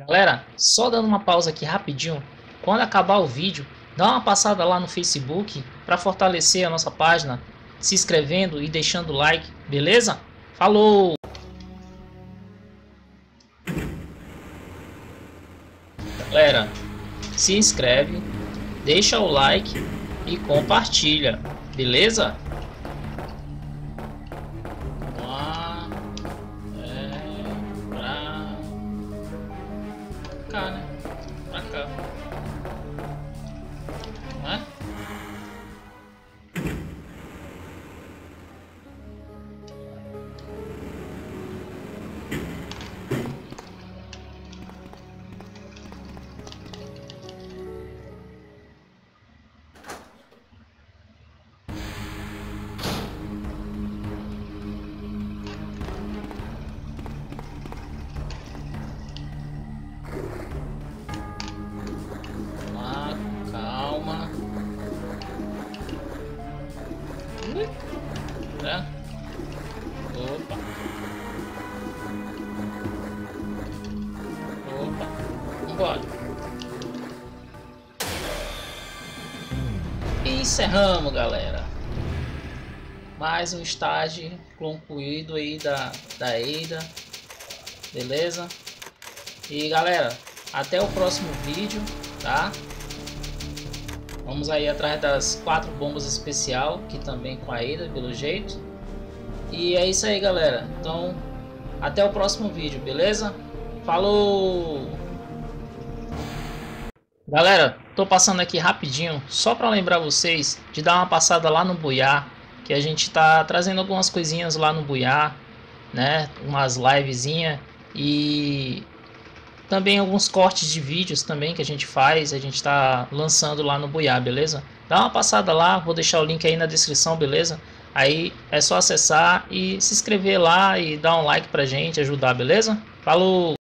Galera, só dando uma pausa aqui rapidinho. Quando acabar o vídeo, dá uma passada lá no Facebook para fortalecer a nossa página, se inscrevendo e deixando o like, beleza? Falou! Galera, se inscreve, deixa o like e compartilha, beleza? Vamos lá, pra cá, né? Pra cá, não é? Calma. Né? Opa. Opa. Vambora. E encerramos, galera. Mais um estágio concluído aí da Ada. Beleza? E galera, até o próximo vídeo, tá? Vamos aí atrás das 4 bombas especial, que também com a Ada, pelo jeito. E é isso aí, galera. Então, até o próximo vídeo, beleza? Falou! Galera, tô passando aqui rapidinho, só para lembrar vocês de dar uma passada lá no Buiá, que a gente tá trazendo algumas coisinhas lá no Buiá, né? Umas livezinhas e também alguns cortes de vídeos também que a gente faz, a gente está lançando lá no Buiá, beleza? Dá uma passada lá, vou deixar o link aí na descrição, beleza? Aí é só acessar e se inscrever lá e dar um like pra gente, ajudar, beleza? Falou!